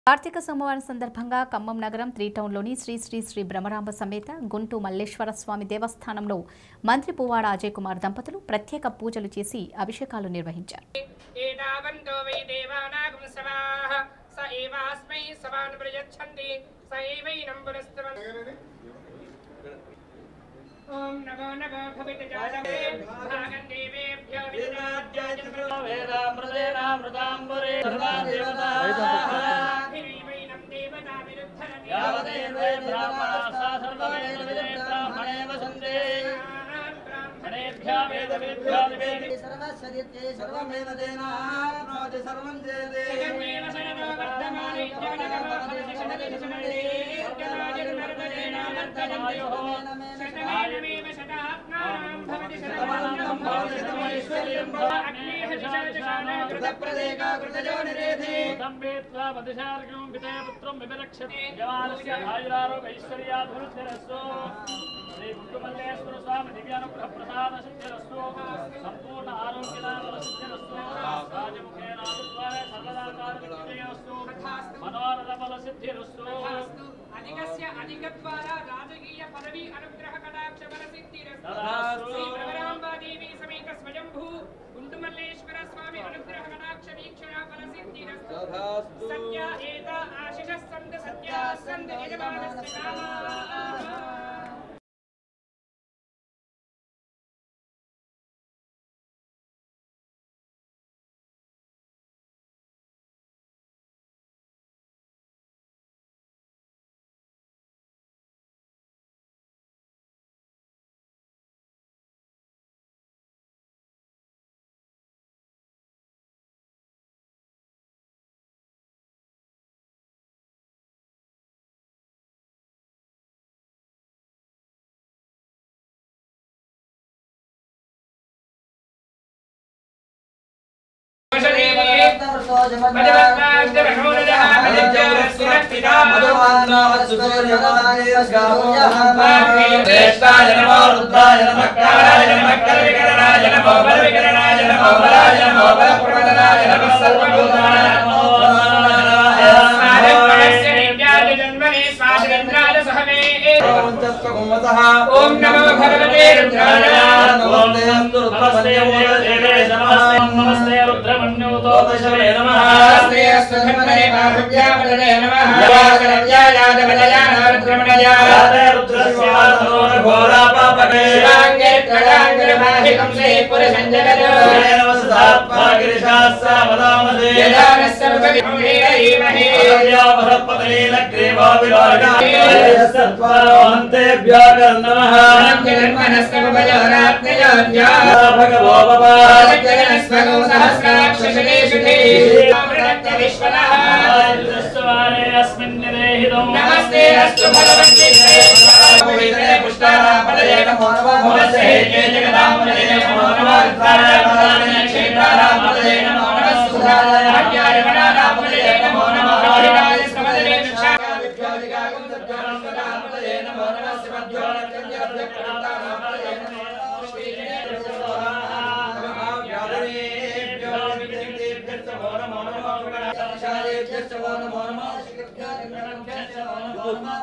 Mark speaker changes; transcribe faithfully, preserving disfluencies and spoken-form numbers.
Speaker 1: కార్తీక సోమవారం సందర్భంగా ఖమ్మం నగరం త్రీ టౌన్లోని శ్రీ శ్రీ శ్రీ బ్రహ్మరాంబ సమేత గుంటు మల్లేశ్వర స్వామి దేవస్థానంలో మంత్రి పువ్వాడ అజయ్ కుమార్ దంపతులు ప్రత్యేక పూజలు చేసి అభిషేకాలు నిర్వహించారు.
Speaker 2: ओम नमो नमो भवित जातवे भागं देवेभ्यो विददाद्याजन वेदामृतेनामृताम्बरे सर्वादेवताभिरीवैनं देवता विरुद्धरति यावदेवे ब्राह्मणाः सर्ववेदविदे ब्राह्मणे वसन्ते ब्राह्मणेभ्यो वेदविभ्यो विवेदि सर्वस्वदित्ये सर्वमेव तेनाप्नोति सर्वं जयते जगन्मेव शरणो वर्धमाने जगन्नगमो भवति शरणदे शरणदे जगन्नाजन्मर्दनेनामर्दनयोः शतमेव शतात्मानं भवति शतमानं भवति शतमैश्वर्यं अग्नेः शशाशाना कृतप्रदेका कृतजो निरेधे सम्वेत्वा वदिशार्गं पिते पुत्रं विवरक्षते यवानस्य आयुरारोग्यैश्वर्याभिवृद्धिरस्तु श्री गुरुमल्लेश्वर स्वामी दिव्यानुग्रह प्रसाद सिद्धिरस्तु संपूर्ण आरोग्यदानसिद्धिरस्तु राजमुखेन आदित्वाय सर्वदाकारविजयस्तु मनोरथफल सिद्धिरस्तु अधिकस्य अधिकद्वारा राजकीय पदवी अनुग्रह कटाक्ष फल सिद्धिरस्तु श्री ब्रह्मरांबा देवी समेत स्वयंभू गुंडुमल्लेश्वर स्वामी अनुग्रह कटाक्ष वीक्षण फल सिद्धिरस्तु सत्य एता आशिष संत सत्या संत यजमानस्य कामाः ओम नमो भगवते रुद्राय नमस्ते रुद्रमन्योतो दशवे नमः नमस्ते अस्तधन्वने बाहुव्यापदने नमः यागरव्यायादवलयान रुद्रमणयाद रुद्रस्यानो घोरापापके शिवाङ्गे त्रयाङ्गरमाहिकं से पुरुषञ्जगतो नमस्तात्मा गिरिशास्सा वदामसे यदानः सर्वविभूषेणीमहे अव्याभरपदे लग्रेवा विरागा सत्त्वान्तेभ्यो नमः जन्मनस्तमभयोरात्मयोन्या भगवो भवा जगन्स्वगो सहस्राक्षशेषुते विश्वनः दृष्टवारे अस्मिन् निरेहितो नमस्ते अस्तु भगवन्ते पवित्रे पुष्टानापदये नमो नमः नमस्ते हे जगदाम्बरे नमो नमः रुद्राय पदाय क्षेत्रानापदये नमो नमः सुधाय हर्याय वनानापदये नमो नमः रोहिणाय स्कमदये विद्यादिगागं सद्योनापदये नमो नमः शिवद्योनकन्याभ्यक्तानापदये नमो नमः श्रीगणेशेभ्यो विद्येभ्यो नमो नमः शालेभ्यो नमो नमः शिवभ्यो नमो नमः